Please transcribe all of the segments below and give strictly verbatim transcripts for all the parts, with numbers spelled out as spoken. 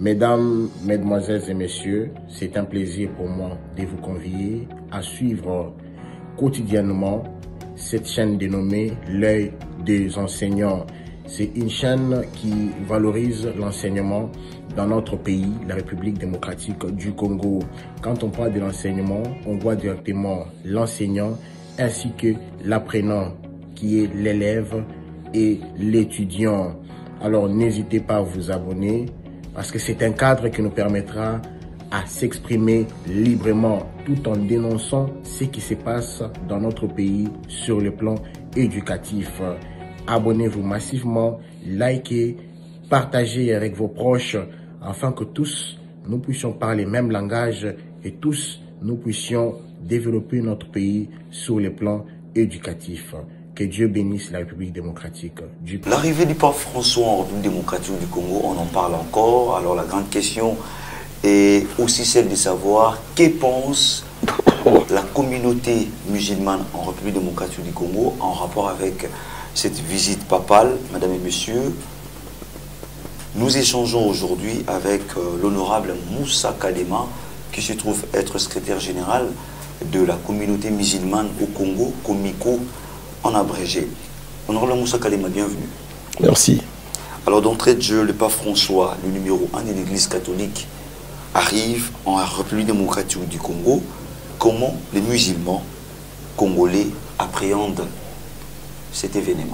Mesdames, Mesdemoiselles et Messieurs, c'est un plaisir pour moi de vous convier à suivre quotidiennement cette chaîne dénommée L'œil des enseignants. C'est une chaîne qui valorise l'enseignement dans notre pays, la République démocratique du Congo. Quand on parle de l'enseignement, on voit directement l'enseignant ainsi que l'apprenant qui est l'élève et l'étudiant. Alors n'hésitez pas à vous abonner parce que c'est un cadre qui nous permettra à s'exprimer librement tout en dénonçant ce qui se passe dans notre pays sur le plan éducatif. Abonnez-vous massivement, likez, partagez avec vos proches afin que tous nous puissions parler le même langage et tous nous puissions développer notre pays sur le plan éducatif. Que Dieu bénisse la République démocratique du Congo. L'arrivée du pape François en République démocratique du Congo, on en parle encore. Alors la grande question est aussi celle de savoir que pense la communauté musulmane en République démocratique du Congo en rapport avec cette visite papale. Mesdames et messieurs, nous échangeons aujourd'hui avec euh, l'honorable Moussa Kalema, qui se trouve être secrétaire général de la communauté musulmane au Congo, Comico en abrégé. Honorable Moussa Kalema, bienvenue. Merci. Alors d'entrée de jeu, le pape François, le numéro un de l'Église catholique, arrive en République démocratique du Congo. Comment les musulmans congolais appréhendent cet événement?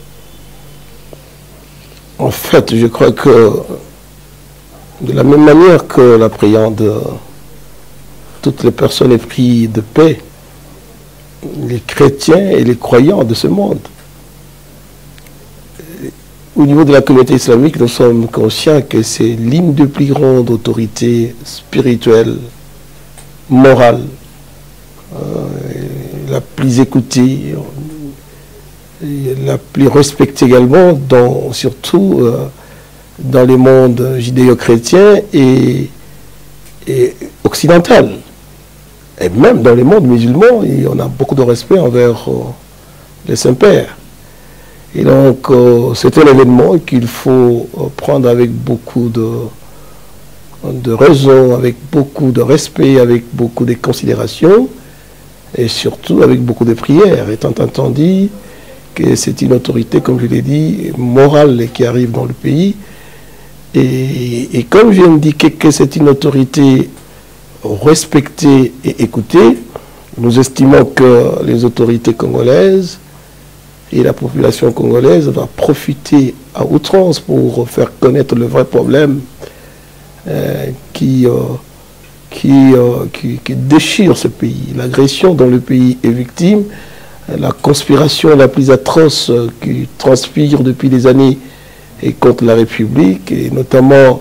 En fait, je crois que de la même manière que l'appréhendent toutes les personnes épris de paix, les chrétiens et les croyants de ce monde. Au niveau de la communauté islamique, nous sommes conscients que c'est l'une des plus grandes autorités spirituelles, morales, euh, la plus écoutée, la plus respectée également, dans, surtout euh, dans les mondes judéo-chrétiens et, et occidental. Et même dans les mondes musulmans, on a beaucoup de respect envers euh, les saints-pères. Et donc, euh, c'est un événement qu'il faut euh, prendre avec beaucoup de, de raison, avec beaucoup de respect, avec beaucoup de considération, et surtout avec beaucoup de prières, étant entendu que c'est une autorité, comme je l'ai dit, morale qui arrive dans le pays. Et, et comme j'ai indiqué que c'est une autorité respectée et écoutée, nous estimons que les autorités congolaises et la population congolaise doivent profiter à outrance pour faire connaître le vrai problème euh, qui, euh, qui, euh, qui, qui déchire ce pays. L'agression dont le pays est victime, la conspiration la plus atroce qui transpire depuis des années et contre la République, et notamment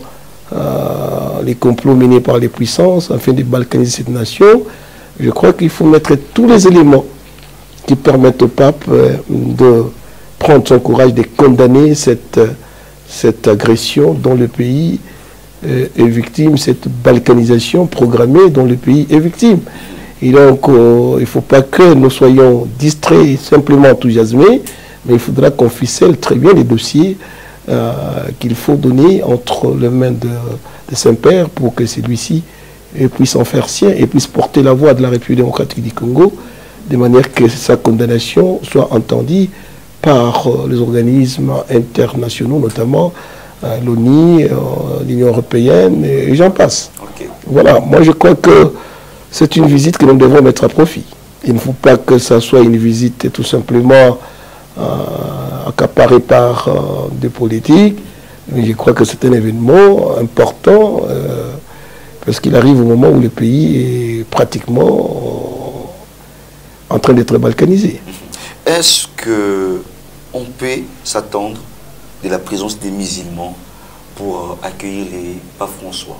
euh, les complots menés par les puissances afin de balkaniser cette nation. Je crois qu'il faut mettre tous les éléments qui permettent au pape euh, de prendre son courage de condamner cette, cette agression dont le pays euh, est victime, cette balkanisation programmée dont le pays est victime. Et donc, euh, il ne faut pas que nous soyons distraits, simplement enthousiasmés, mais il faudra qu'on ficelle très bien les dossiers euh, qu'il faut donner entre les mains de, de Saint-Père pour que celui-ci puisse en faire sien et puisse porter la voix de la République démocratique du Congo de manière que sa condamnation soit entendue par euh, les organismes internationaux, notamment euh, l'ONU, euh, l'Union européenne, et, et j'en passe. Okay. Voilà, moi je crois que c'est une visite que nous devons mettre à profit. Il ne faut pas que ça soit une visite tout simplement euh, accaparée par euh, des politiques. Mais je crois que c'est un événement important euh, parce qu'il arrive au moment où le pays est pratiquement euh, en train d'être balkanisé. Est-ce qu'on peut s'attendre de la présence des musulmans pour accueillir les papes François?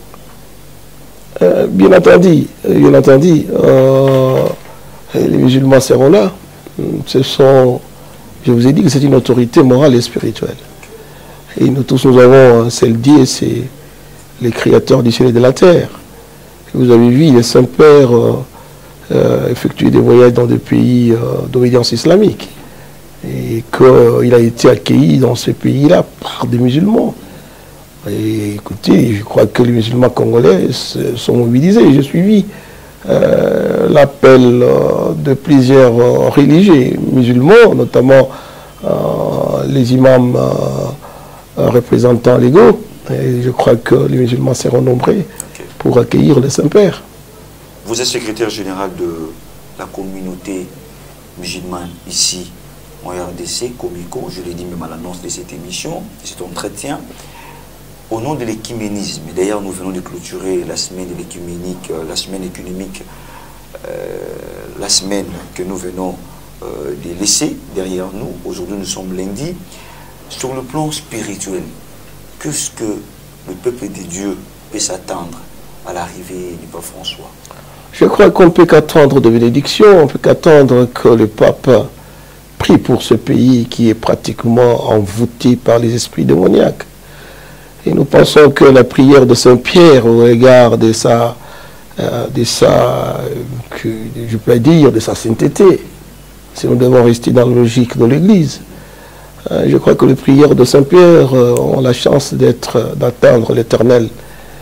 Euh, bien entendu, bien entendu, euh, les musulmans seront là. Ce sont, je vous ai dit que c'est une autorité morale et spirituelle. Et nous tous, nous avons un seul Dieu, c'est les créateurs du ciel et de la terre. Vous avez vu les saints-pères euh, euh, effectuer des voyages dans des pays euh, d'obédience islamique. Et qu'il a été accueilli dans ces pays-là par des musulmans. Et écoutez, je crois que les musulmans congolais sont mobilisés. J'ai suivi euh, l'appel euh, de plusieurs euh, religieux musulmans, notamment euh, les imams euh, représentants légaux. Et je crois que les musulmans seront nombreux okay. pour accueillir le Saint-Père. Vous êtes secrétaire général de la communauté musulmane ici en R D C, Comico, je l'ai dit même à l'annonce de cette émission, de cet entretien. Au nom de l'écuménisme, d'ailleurs nous venons de clôturer la semaine de l'écuménique, la semaine économique, euh, la semaine que nous venons euh, de laisser derrière nous. Aujourd'hui nous sommes lundi. Sur le plan spirituel, qu'est-ce que le peuple de Dieu peut s'attendre à l'arrivée du pape François? Je crois qu'on ne peut qu'attendre de bénédiction, on ne peut qu'attendre que le pape prie pour ce pays qui est pratiquement envoûté par les esprits démoniaques. Et nous pensons que la prière de Saint-Pierre au regard de sa, euh, de sa que, je peux dire, de sa sainteté, si nous devons rester dans la logique de l'Église, euh, je crois que les prières de Saint-Pierre euh, ont la chance d'être, d'atteindre l'Éternel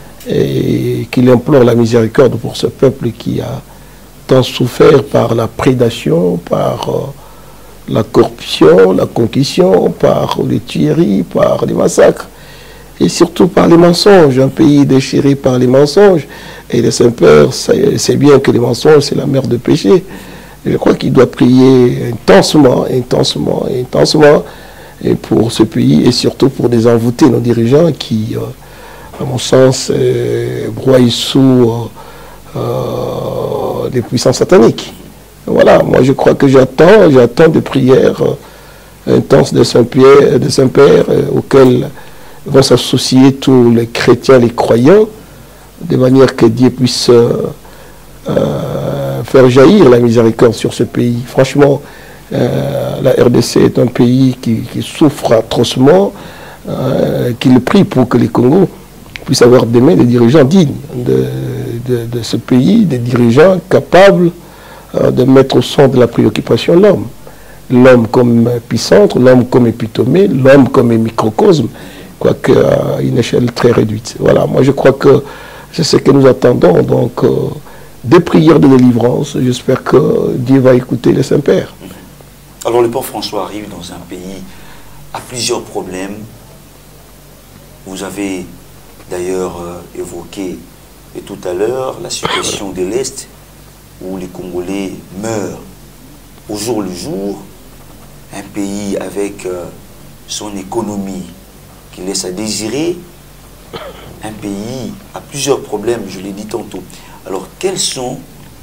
et qu'il implore la miséricorde pour ce peuple qui a tant souffert par la prédation, par euh, la corruption, la conquisition, par les tueries, par les massacres. Et surtout par les mensonges, un pays déchiré par les mensonges. Et le Saint-Père sait bien que les mensonges, c'est la mère de péché. Et je crois qu'il doit prier intensement, intensement, intensement et pour ce pays et surtout pour des envoûtés, nos dirigeants qui, euh, à mon sens, euh, broient sous euh, euh, des puissances sataniques. Voilà, moi je crois que j'attends, j'attends des prières euh, intenses de Saint-Pierre, de Saint-Père, euh, auxquelles vont s'associer tous les chrétiens, les croyants, de manière que Dieu puisse euh, euh, faire jaillir la miséricorde sur ce pays. Franchement, euh, la R D C est un pays qui, qui souffre atrocement, euh, qu'il prie pour que les Congos puissent avoir demain des dirigeants dignes de, de, de ce pays, des dirigeants capables euh, de mettre au centre de la préoccupation l'homme. L'homme comme épicentre, l'homme comme épitomée, l'homme comme microcosme, quoique à une échelle très réduite. Voilà, moi je crois que c'est ce que nous attendons, donc euh, des prières de délivrance. J'espère que Dieu va écouter le Saint-Père. Alors le pape François arrive dans un pays à plusieurs problèmes. Vous avez d'ailleurs euh, évoqué et tout à l'heure la situation de l'Est, où les Congolais meurent au jour le jour, un pays avec euh, son économie qui laisse à désirer, un pays à plusieurs problèmes, je l'ai dit tantôt. Alors, quels sont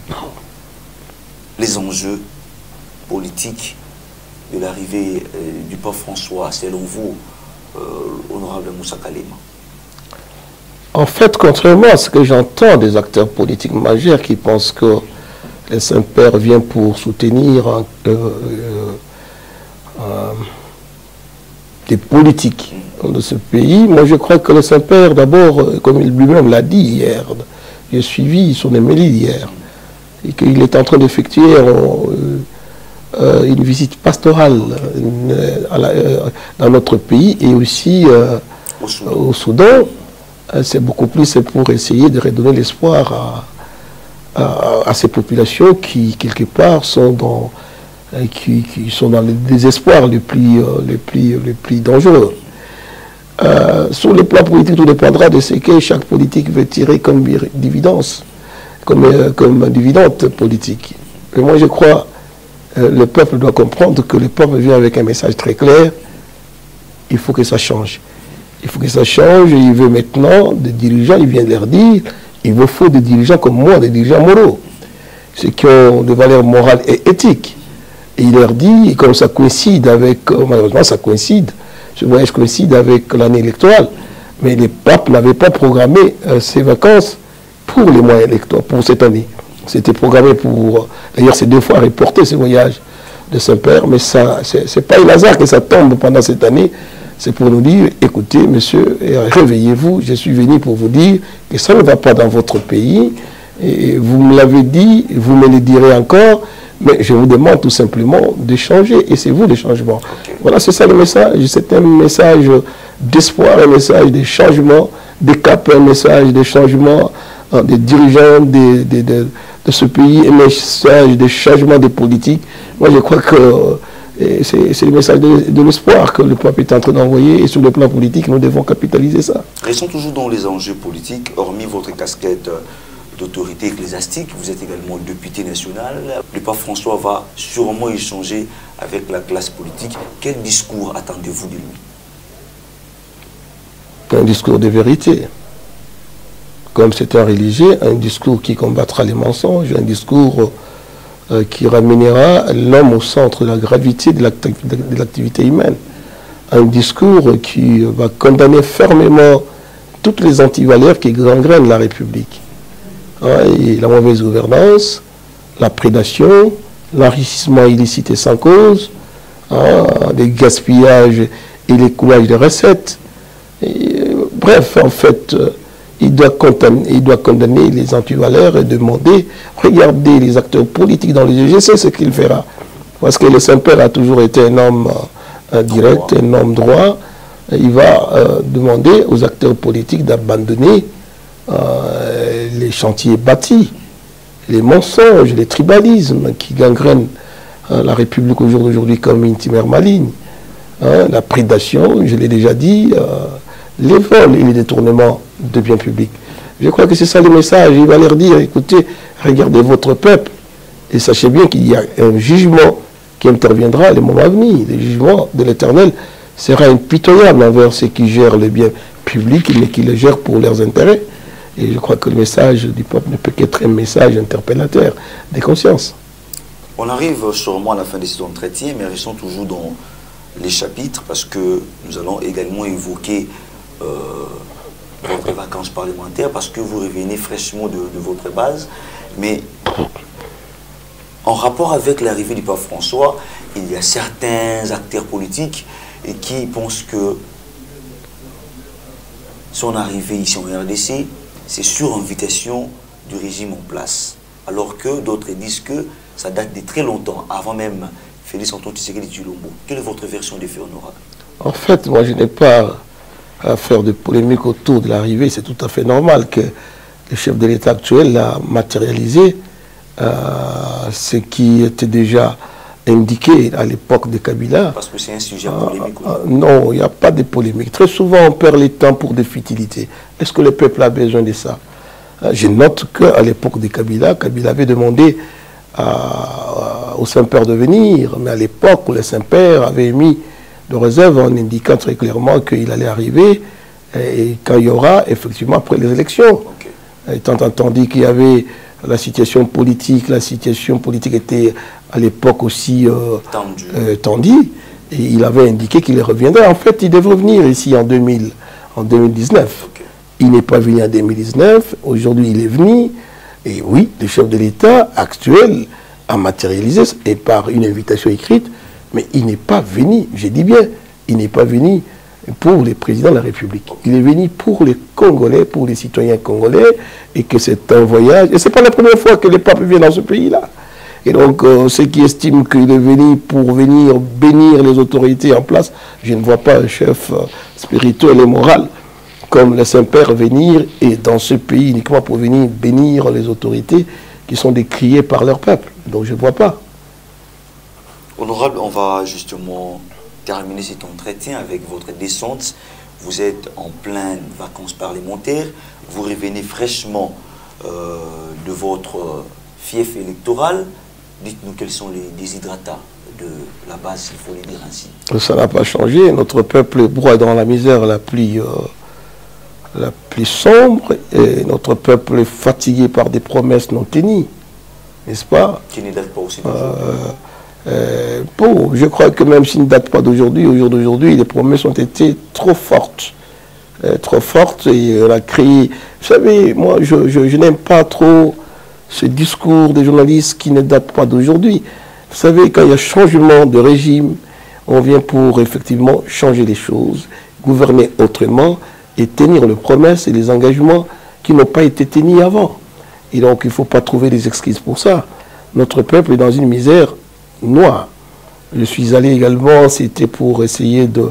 les enjeux politiques de l'arrivée euh, du pape François, selon vous, euh, honorable Moussa Kalema? En fait, contrairement à ce que j'entends des acteurs politiques majeurs qui pensent que le Saint-Père vient pour soutenir euh, euh, euh, des politiques de ce pays. Moi, je crois que le Saint-Père, d'abord, comme il lui-même l'a dit hier, j'ai suivi son homélie hier, et qu'il est en train d'effectuer euh, euh, une visite pastorale euh, à la, euh, dans notre pays et aussi euh, au Soudan. Au Soudan. C'est beaucoup plus pour essayer de redonner l'espoir à, à, à ces populations qui, quelque part, sont dans, qui, qui sont dans le désespoir le plus, le plus, le plus dangereux. Euh, sur le plan politique, tout dépendra de ce que chaque politique veut tirer comme dividende, comme, euh, comme dividende politique. Et moi, je crois que euh, le peuple doit comprendre que le peuple vient avec un message très clair. Il faut que ça change. Il faut que ça change. Et il veut maintenant des dirigeants, il vient de leur dire, il vous faut des dirigeants comme moi, des dirigeants moraux, ceux qui ont des valeurs morales et éthiques. Et il leur dit, et comme ça coïncide avec, malheureusement ça coïncide, ce voyage coïncide avec l'année électorale, mais les papes n'avaient pas programmé euh, ces vacances pour les mois électoraux, pour cette année. C'était programmé pour, d'ailleurs c'est deux fois reporté ce voyage de Saint-Père, mais ça, c'est pas un hasard que ça tombe pendant cette année, c'est pour nous dire, écoutez monsieur, réveillez-vous, je suis venu pour vous dire que ça ne va pas dans votre pays, et vous me l'avez dit, vous me le direz encore, mais je vous demande tout simplement de changer, et c'est vous le changement. Okay. Voilà, c'est ça le message. C'est un message d'espoir, un message de changement, de cap, un message de changement hein, des dirigeants de, de, de, de ce pays, un message de changement des politiques. Moi, je crois que c'est le message de, de l'espoir que le peuple est en train d'envoyer, et sur le plan politique, nous devons capitaliser ça. Restons toujours dans les enjeux politiques, hormis votre casquette d'autorité ecclésiastique, vous êtes également député national. Le pape François va sûrement échanger avec la classe politique. Quel discours attendez-vous de lui? Un discours de vérité. Comme c'est un religieux, un discours qui combattra les mensonges, un discours euh, qui ramènera l'homme au centre de la gravité de l'activité humaine. Un discours qui va condamner fermement toutes les antivaleurs qui gangrènent la République. Hein, et la mauvaise gouvernance, la prédation, l'enrichissement illicite et sans cause, hein, les gaspillages et l'écoulage de recettes. Et, euh, bref, en fait, euh, il, doit condamner, il doit condamner les antivaleurs et demander, regardez les acteurs politiques dans les yeux, je sais ce qu'il fera. Parce que le Saint-Père a toujours été un homme euh, direct, un homme droit. Il va euh, demander aux acteurs politiques d'abandonner euh, les chantiers bâtis, les mensonges, les tribalismes qui gangrènent euh, la République au jour d'aujourd'hui comme une timère maligne. Hein, la prédation, je l'ai déjà dit, euh, les vols et les détournements de biens publics. Je crois que c'est ça le message. Il va leur dire, écoutez, regardez votre peuple et sachez bien qu'il y a un jugement qui interviendra à le moment venu. Le jugement de l'Éternel sera impitoyable envers ceux qui gèrent les biens publics, mais qui les gèrent pour leurs intérêts. Et je crois que le message du peuple ne peut qu'être un message interpellateur des consciences. On arrive sûrement à la fin de cet entretien, mais restons toujours dans les chapitres, parce que nous allons également évoquer euh, votre vacances parlementaires, parce que vous revenez fraîchement de, de votre base. Mais en rapport avec l'arrivée du pape François, il y a certains acteurs politiques et qui pensent que son arrivée ici en R D C, c'est sur invitation du régime en place. Alors que d'autres disent que ça date de très longtemps, avant même Félix Antoine Tshisekedi Tshilombo. Quelle est votre version des faits, honorable? En fait, moi, je n'ai pas à faire de polémique autour de l'arrivée. C'est tout à fait normal que le chef de l'État actuel a matérialisé euh, ce qui était déjà indiqué à l'époque de Kabila. Parce que c'est un sujet polémique. Euh, euh, non, il n'y a pas de polémique. Très souvent, on perd le temps pour des futilités. Est-ce que le peuple a besoin de ça? euh, Je note qu'à l'époque de Kabila, Kabila avait demandé à, au Saint-Père de venir, mais à l'époque, le Saint-Père avait mis de réserve en indiquant très clairement qu'il allait arriver et quand il y aura, effectivement, après les élections. Okay. Étant entendu qu'il y avait la situation politique, la situation politique était à l'époque aussi euh, tendue. Euh, tendue, et il avait indiqué qu'il reviendrait. En fait, il devrait venir ici en, deux mille, en deux mille dix-neuf. Okay. Il n'est pas venu en deux mille dix-neuf, aujourd'hui il est venu, et oui, le chef de l'État actuel a matérialisé, et par une invitation écrite, mais il n'est pas venu, je dis bien, il n'est pas venu pour les présidents de la République. Il est venu pour les Congolais, pour les citoyens congolais, et que c'est un voyage. Et ce n'est pas la première fois que les papes viennent dans ce pays-là. Et donc, euh, ceux qui estiment qu'il est venu pour venir bénir les autorités en place, je ne vois pas un chef euh, spirituel et moral comme le Saint-Père venir, et dans ce pays uniquement pour venir bénir les autorités qui sont décriées par leur peuple. Donc, je ne vois pas. Honorable, on va justement terminer cet entretien avec votre descente. Vous êtes en pleine vacances parlementaires. Vous revenez fraîchement euh, de votre fief électoral. Dites-nous quels sont les déshydratats de la base, s'il faut les dire ainsi. Ça n'a pas changé. Notre peuple broie dans la misère la plus, euh, la plus sombre. Et notre peuple est fatigué par des promesses non tenues. N'est-ce pas? Qui ne datent pas aussi d'aujourd'hui. Euh, Euh, bon, je crois que même s'il ne date pas d'aujourd'hui, au jour d'aujourd'hui, les promesses ont été trop fortes. Euh, trop fortes et on a créé... Vous savez, moi, je, je, je n'aime pas trop ce discours des journalistes qui ne datent pas d'aujourd'hui. Vous savez, quand il y a changement de régime, on vient pour effectivement changer les choses, gouverner autrement et tenir les promesses et les engagements qui n'ont pas été tenus avant. Et donc, il ne faut pas trouver des excuses pour ça. Notre peuple est dans une misère noir. Je suis allé également, c'était pour essayer de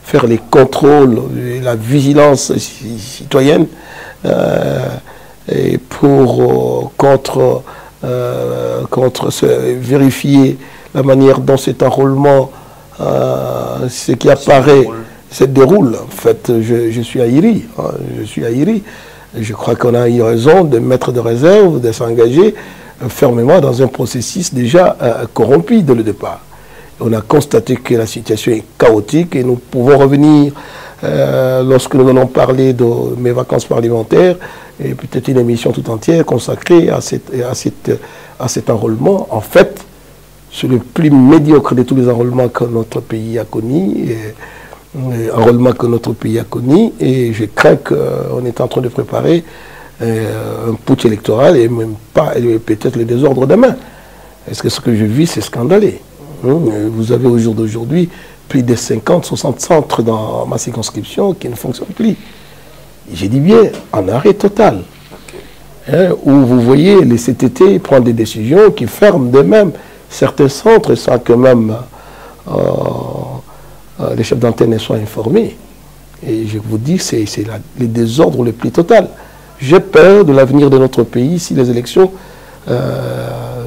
faire les contrôles, la vigilance citoyenne euh, et pour euh, contre, euh, contre se, vérifier la manière dont cet enrôlement, euh, ce qui apparaît, se déroule. En fait, je, je suis ahuri, hein, je suis ahuri. Je crois qu'on a eu raison de mettre de réserve, de s'engager fermement dans un processus déjà euh, corrompu dès le départ. On a constaté que la situation est chaotique et nous pouvons revenir, euh, lorsque nous allons parler de mes vacances parlementaires, et peut-être une émission tout entière consacrée à, cette, à, cette, à cet enrôlement. En fait, c'est le plus médiocre de tous les enrôlements que notre pays a connus, et, enrôlement que notre pays a connu, et je crains qu'on est en train de préparer euh, un putsch électoral et même pas peut-être le désordre demain. Est-ce que ce que je vis, c'est scandaleux? Vous avez au jour d'aujourd'hui plus de cinquante, soixante centres dans ma circonscription qui ne fonctionnent plus. J'ai dit bien, en arrêt total. Okay. Hein, où vous voyez les C T T prendre des décisions qui ferment d'eux-mêmes certains centres sans que même euh, euh, les chefs d'antenne soient informés. Et je vous dis, c'est le désordre le plus total. J'ai peur de l'avenir de notre pays si les élections euh,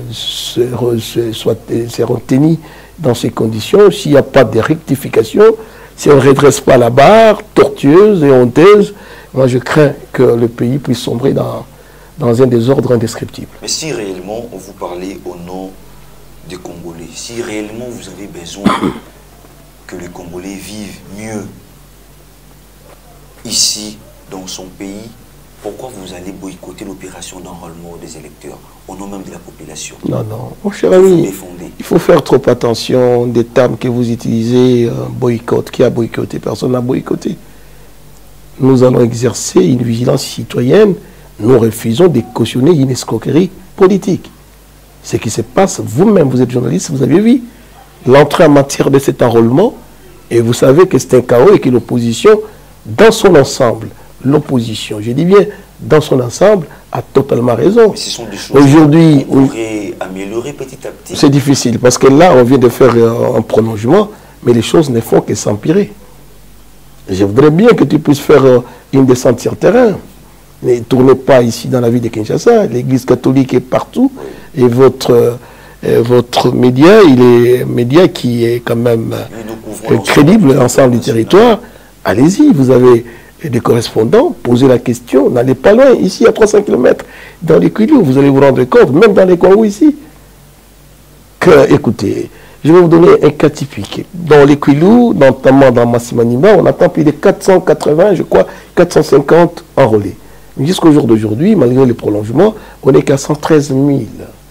seront tenues dans ces conditions, s'il n'y a pas de rectification, si on ne redresse pas la barre tortueuse et honteuse. Moi, je crains que le pays puisse sombrer dans, dans un désordre indescriptible. Mais si réellement vous parlez au nom des Congolais, si réellement vous avez besoin que les Congolais vivent mieux ici, dans son pays, pourquoi vous allez boycotter l'opération d'enrôlement des électeurs au nom même de la population? Non, non, mon cher ami, il faut faire trop attention des termes que vous utilisez, euh, boycott. Qui a boycotté? Personne n'a boycotté. Nous allons exercer une vigilance citoyenne. Nous refusons de cautionner une escroquerie politique. Ce qui se passe, vous-même, vous êtes journaliste, vous avez vu l'entrée en matière de cet enrôlement, et vous savez que c'est un chaos et que l'opposition, dans son ensemble, l'opposition, je dis bien, dans son ensemble, a totalement raison. Mais ce sont des choses aujourd'hui, qu'on pourrait améliorer petit à petit. C'est difficile, parce que là, on vient de faire un prolongement, mais les choses ne font que s'empirer. Je voudrais bien que tu puisses faire une descente sur terrain. Ne tournez pas ici dans la ville de Kinshasa. L'église catholique est partout. Et votre, euh, votre média, il est un média qui est quand même euh, crédible l'ensemble du territoire. Allez-y, vous avez des correspondants, posez la question. N'allez pas loin, ici à trois cents kilomètres, dans les Kwilu, vous allez vous rendre compte, même dans les Congo ici, que, écoutez, je vais vous donner un cas typique. Dans les Kwilu, notamment dans Massimanima, on attend plus de quatre cent quatre-vingts, je crois, quatre cent cinquante enrôlés. Jusqu'au jour d'aujourd'hui, malgré les prolongements, on n'est qu'à cent treize mille.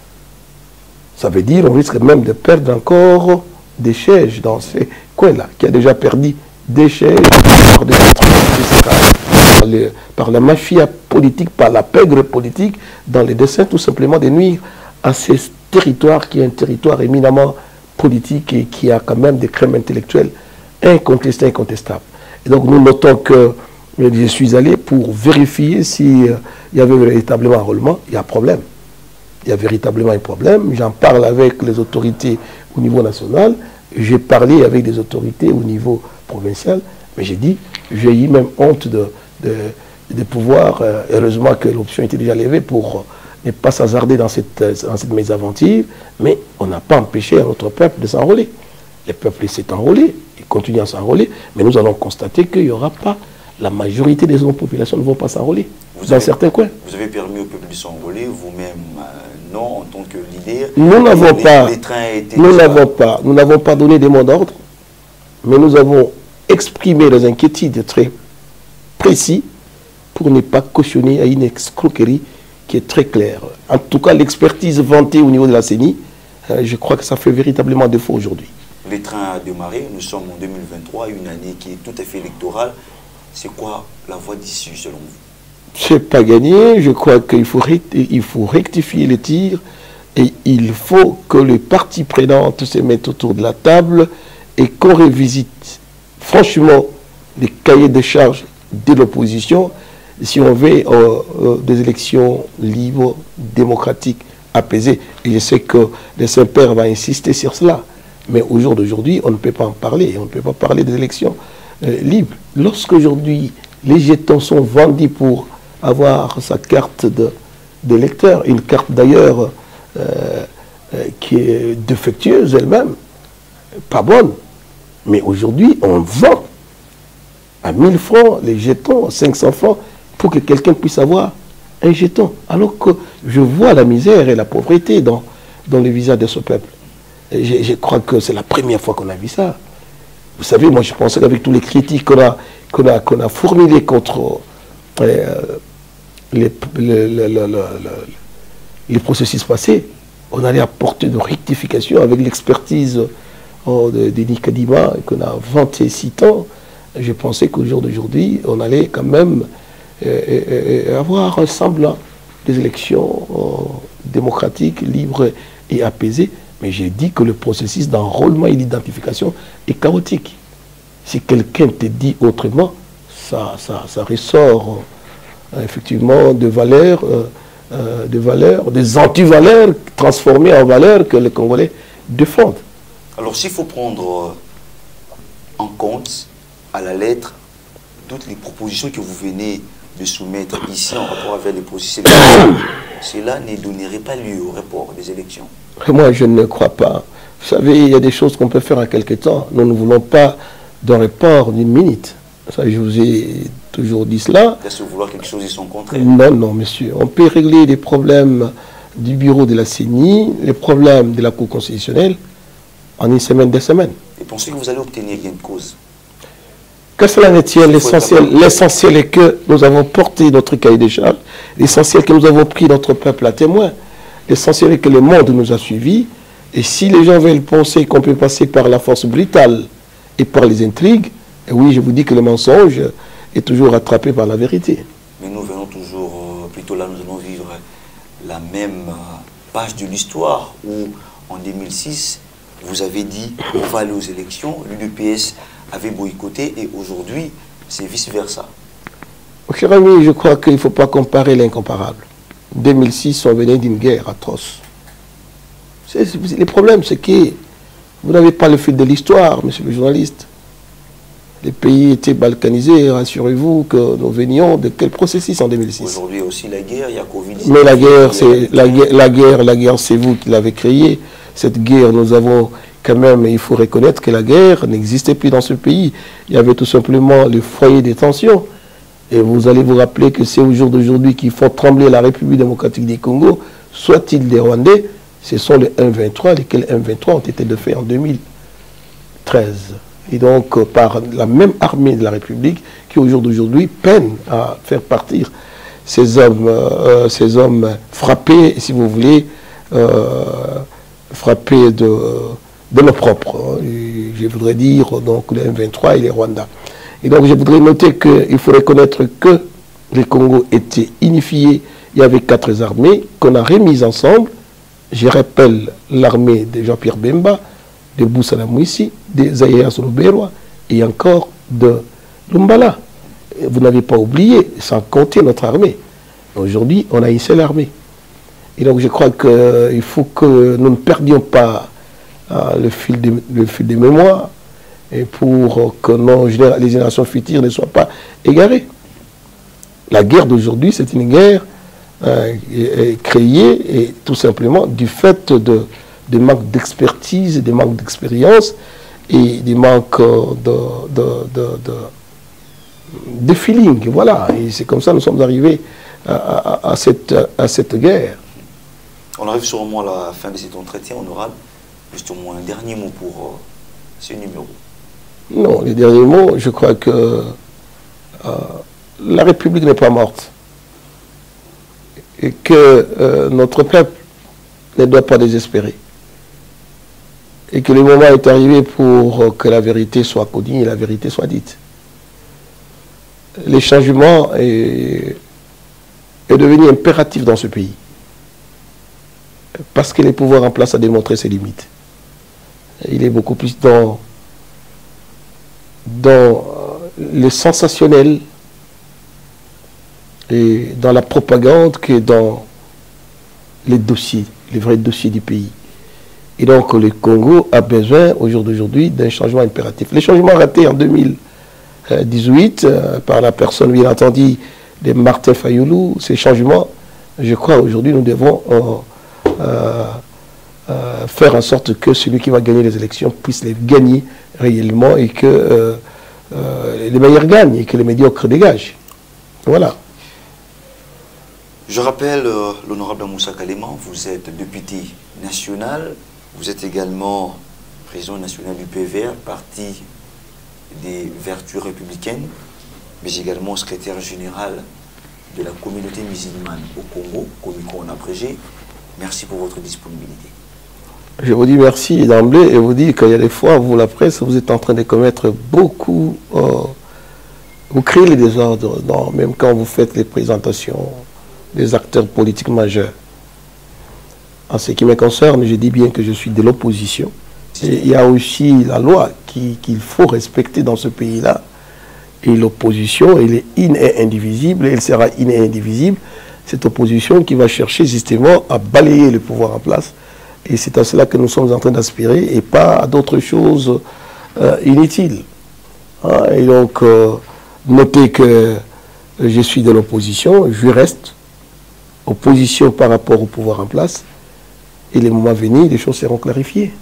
Ça veut dire qu'on risque même de perdre encore des sièges dans ces coins-là, qui a déjà perdu des sièges par, des par, le, par la mafia politique, par la pègre politique, dans les dessins tout simplement de nuire à ces territoires qui est un territoire éminemment politique et qui a quand même des crèmes intellectuelles incontestées, incontestables. Et donc nous notons que je suis allé pour vérifier s'il euh, y avait véritablement un enrôlement. Il y a un problème. Il y a véritablement un problème. J'en parle avec les autorités au niveau national. J'ai parlé avec des autorités au niveau provincial. Mais j'ai dit, j'ai eu même honte de, de, de pouvoir, euh, heureusement que l'option était déjà levée pour euh, ne pas s'hasarder dans cette, dans cette mésaventure. Mais on n'a pas empêché à notre peuple de s'enrôler. Le peuple s'est enrôlé, il continue à s'enrôler. Mais nous allons constater qu'il n'y aura pas... La majorité des autres populations ne vont pas s'enrôler dans avez, certains coins. Vous avez permis au peuple de s'enrôler, vous-même, euh, non, en tant que leader. Nous n'avons pas, les trains étaient nous déjà... n'avons pas, nous n'avons pas donné des mots d'ordre, mais nous avons exprimé des inquiétudes très précis pour ne pas cautionner à une escroquerie qui est très claire. En tout cas, l'expertise vantée au niveau de la C E N I, euh, je crois que ça fait véritablement défaut aujourd'hui. Les trains ont démarré, nous sommes en deux mille vingt-trois, une année qui est tout à fait électorale. C'est quoi la voie d'issue selon vous? C'est pas gagné. Je crois qu'il faut, il faut rectifier les tirs et il faut que les parties prenantes se mettent autour de la table et qu'on revisite franchement les cahiers de charges de l'opposition si on veut euh, euh, des élections libres, démocratiques, apaisées. Et je sais que le Saint-Père va insister sur cela. Mais au jour d'aujourd'hui, on ne peut pas en parler. On ne peut pas parler des élections euh, libre. Lorsqu'aujourd'hui, les jetons sont vendus pour avoir sa carte de, de lecteur, une carte d'ailleurs euh, euh, qui est défectueuse elle-même, pas bonne, mais aujourd'hui, on vend à mille francs les jetons, à cinq cents francs, pour que quelqu'un puisse avoir un jeton. Alors que je vois la misère et la pauvreté dans, dans le visage de ce peuple. Je, je crois que c'est la première fois qu'on a vu ça. Vous savez, moi je pensais qu'avec tous les critiques qu'on a, qu'on a, qu'on a formulées contre euh, les, le, le, le, le, les processus passés, on allait apporter de rectification avec l'expertise oh, de, de Nicadima qu'on a vanté si tant. Je pensais qu'au jour d'aujourd'hui, on allait quand même euh, euh, avoir un semblant des élections euh, démocratiques, libres et apaisées. Mais j'ai dit que le processus d'enrôlement et d'identification est chaotique. Si quelqu'un te dit autrement, ça, ça, ça ressort euh, effectivement de valeurs, euh, euh, de valeurs, des antivaleurs transformées en valeurs que les Congolais défendent. Alors s'il faut prendre en compte à la lettre toutes les propositions que vous venez de soumettre ici en rapport avec les processus, cela ne donnerait pas lieu au report des élections. Moi, je ne crois pas. Vous savez, il y a des choses qu'on peut faire en quelque temps. Nous ne voulons pas d'un report d'une minute. Ça, je vous ai toujours dit cela. Est-ce que vouloir quelque chose de son contraire? Non, non, monsieur. On peut régler les problèmes du bureau de la C E N I, les problèmes de la Cour constitutionnelle en une semaine, deux semaines. Et pensez que vous allez obtenir gain de cause? Que cela ne tienne, l'essentiel est que nous avons porté notre cahier des charges, l'essentiel est que nous avons pris notre peuple à témoin, l'essentiel est que le monde nous a suivis, et si les gens veulent penser qu'on peut passer par la force brutale et par les intrigues, et oui, je vous dis que le mensonge est toujours rattrapé par la vérité. Mais nous venons toujours, plutôt là, nous allons vivre la même page de l'histoire où, en deux mille six, vous avez dit on va aller aux élections, l'U D P S avait boycotté et aujourd'hui, c'est vice-versa. Mon cher ami, je crois qu'il ne faut pas comparer l'incomparable. En deux mille six, on venait d'une guerre atroce. Le problème, c'est que vous n'avez pas le fil de l'histoire, monsieur le journaliste. Les pays étaient balkanisés, rassurez-vous que nous venions de quel processus en deux mille six? Aujourd'hui aussi la guerre, il y a Covid dix-neuf. Mais la guerre, c'est la, la guerre, la guerre, c'est vous qui l'avez créée. Cette guerre, nous avons quand même, il faut reconnaître que la guerre n'existait plus dans ce pays. Il y avait tout simplement le foyer des tensions. Et vous allez vous rappeler que c'est au jour d'aujourd'hui qu'ils font trembler la République démocratique du Congo, soit-il des Rwandais, ce sont les M vingt-trois, lesquels M vingt-trois ont été de fait en deux mille treize. Et donc, euh, par la même armée de la République qui, au jour d'aujourd'hui, peine à faire partir ces hommes, euh, ces hommes frappés, si vous voulez, euh, frappés de, de nos propres. Et je voudrais dire, donc, les M vingt-trois et les Rwandais. Et donc, je voudrais noter qu'il faut reconnaître que les Congos étaient unifiés. Il y avait quatre armées qu'on a remises ensemble. Je rappelle l'armée de Jean-Pierre Bemba, de Boussana Mouissi, de Zahia Soloberwa et encore de Lumbala. Vous n'avez pas oublié, sans compter notre armée. Aujourd'hui, on a une seule armée. Et donc, je crois qu'il faut que nous ne perdions pas euh, le, fil de, le fil des mémoires et pour que nos, les générations futures ne soient pas égarées. La guerre d'aujourd'hui, c'est une guerre euh, créée et tout simplement du fait de, de manque d'expertise, des manques d'expérience et des manques de, de, de, de, de feeling. Voilà, et c'est comme ça que nous sommes arrivés à, à, à, cette, à cette guerre. On arrive sûrement à la fin de cet entretien honorable. Justement, un dernier mot pour euh, ce numéro. Non, les derniers mots, je crois que euh, la République n'est pas morte et que euh, notre peuple ne doit pas désespérer et que le moment est arrivé pour que la vérité soit connue et la vérité soit dite. Les changements est, est devenu impératif dans ce pays parce que les pouvoirs en place a démontré ses limites. Il est beaucoup plus dans dans le sensationnel et dans la propagande que dans les dossiers, les vrais dossiers du pays. Et donc le Congo a besoin au jour d'aujourd'hui d'un changement impératif. Les changements ratés en deux mille dix-huit, euh, par la personne, bien entendu, de Martin Fayoulou. Ces changements, je crois, aujourd'hui, nous devons euh, euh, euh, faire en sorte que celui qui va gagner les élections puisse les gagner réellement et que euh, euh, les meilleurs gagnent et que les médiocres dégagent. Voilà. Je rappelle, euh, l'honorable Moussa Kalema, vous êtes député national, vous êtes également président national du P V R, parti des Vertus républicaines, mais également secrétaire général de la communauté musulmane au Congo, Comico en abrégé. Merci pour votre disponibilité. Je vous dis merci d'emblée et vous dis qu'il y a des fois, vous, la presse, vous êtes en train de commettre beaucoup... Euh, vous créez les désordres, dans, même quand vous faites les présentations des acteurs politiques majeurs. En ce qui me concerne, je dis bien que je suis de l'opposition. Il y a aussi la loi qu'il qui faut respecter dans ce pays-là. Et l'opposition, elle est in et indivisible, et elle sera in et indivisible. Cette opposition qui va chercher justement à balayer le pouvoir en place. Et c'est à cela que nous sommes en train d'aspirer, et pas à d'autres choses euh, inutiles. Hein? Et donc, euh, notez que je suis de l'opposition, je reste opposition par rapport au pouvoir en place. Et les moments venus, les choses seront clarifiées.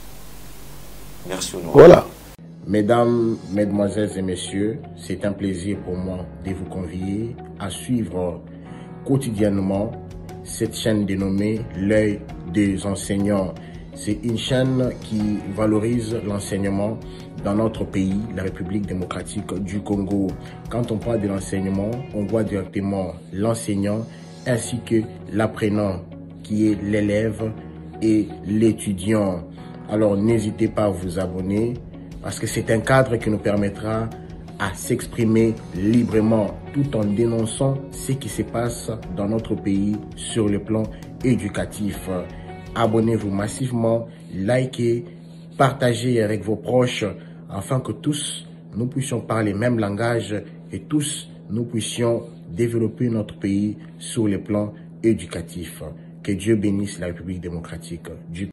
Merci. Voilà. Mesdames, Mesdemoiselles et Messieurs, c'est un plaisir pour moi de vous convier à suivre quotidiennement cette chaîne dénommée L'œil des enseignants. C'est une chaîne qui valorise l'enseignement dans notre pays, la République démocratique du Congo. Quand on parle de l'enseignement, on voit directement l'enseignant ainsi que l'apprenant qui est l'élève et l'étudiant. Alors n'hésitez pas à vous abonner parce que c'est un cadre qui nous permettra à s'exprimer librement tout en dénonçant ce qui se passe dans notre pays sur le plan éducatif. Abonnez-vous massivement, likez, partagez avec vos proches afin que tous nous puissions parler le même langage et tous nous puissions développer notre pays sur le plan éducatif. Que Dieu bénisse la République démocratique du